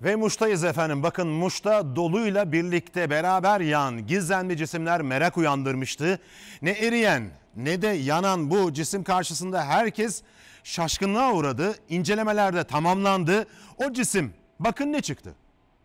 Ve Muş'tayız efendim. Bakın Muş'ta doluyla birlikte beraber yağan gizemli cisimler merak uyandırmıştı. Ne eriyen ne de yanan bu cisim karşısında herkes şaşkınlığa uğradı. İncelemeler de tamamlandı. O cisim bakın ne çıktı.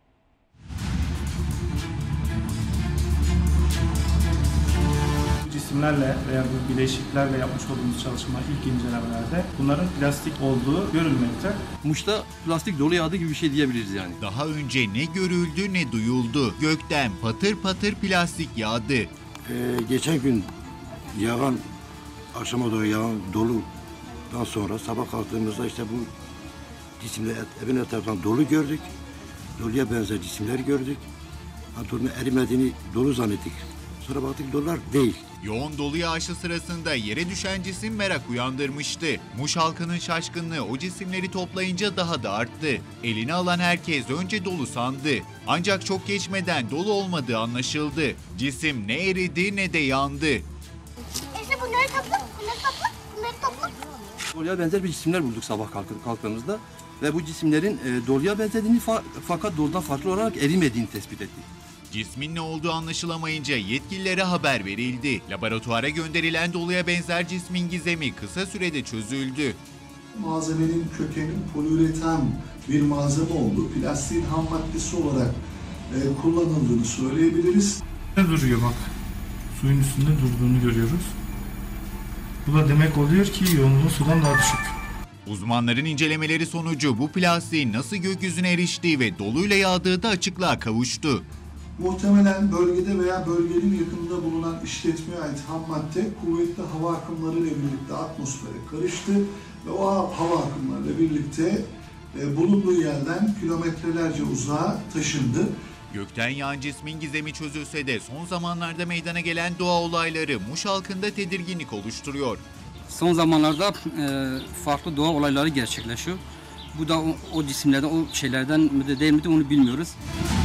Cisimlerle veya bu bileşiklerle yapmış olduğumuz çalışma ilk incelemelerde bunların plastik olduğu görülmekte. Muş'ta plastik dolu yağdı gibi bir şey diyebiliriz yani. Daha önce ne görüldü ne duyuldu. Gökten patır patır plastik yağdı. Geçen gün yağan, akşama doğru yağan doludan sonra sabah kalktığımızda işte bu cisimler evin etrafından dolu gördük. Doluya benzer cisimler gördük. Dolunun erimediğini dolu zannettik. Sonra baktık dolular değil. Yoğun dolu yağışı sırasında yere düşen cisim merak uyandırmıştı. Muş halkının şaşkınlığı o cisimleri toplayınca daha da arttı. Eline alan herkes önce dolu sandı. Ancak çok geçmeden dolu olmadığı anlaşıldı. Cisim ne eridi ne de yandı. İşte bunları topla, bunları topla. Doluya benzer bir cisimler bulduk sabah kalktığımızda. Ve bu cisimlerin doluya benzediğini fakat doludan farklı olarak erimediğini tespit ettik. Cismin ne olduğu anlaşılamayınca yetkililere haber verildi. Laboratuvara gönderilen doluya benzer cismin gizemi kısa sürede çözüldü. Malzemenin kökeni poliüreten bir malzeme olduğu, plastiğin ham maddesi olarak kullanıldığını söyleyebiliriz. Ne duruyor bak, suyun üstünde durduğunu görüyoruz. Bu da demek oluyor ki yoğunluğu sudan daha düşük. Uzmanların incelemeleri sonucu bu plastiğin nasıl gökyüzüne eriştiği ve doluyla yağdığı da açıklığa kavuştu. Muhtemelen bölgede veya bölgenin yakınında bulunan işletmeye ait ham madde kuvvetli hava akımları ile birlikte atmosfere karıştı ve o hava akımlarıyla birlikte bulunduğu yerden kilometrelerce uzağa taşındı. Gökten yağan cismin gizemi çözülse de son zamanlarda meydana gelen doğa olayları Muş halkında tedirginlik oluşturuyor. Son zamanlarda farklı doğa olayları gerçekleşiyor. Bu da o cisimlerden, o şeylerden mi de değil mi de onu bilmiyoruz.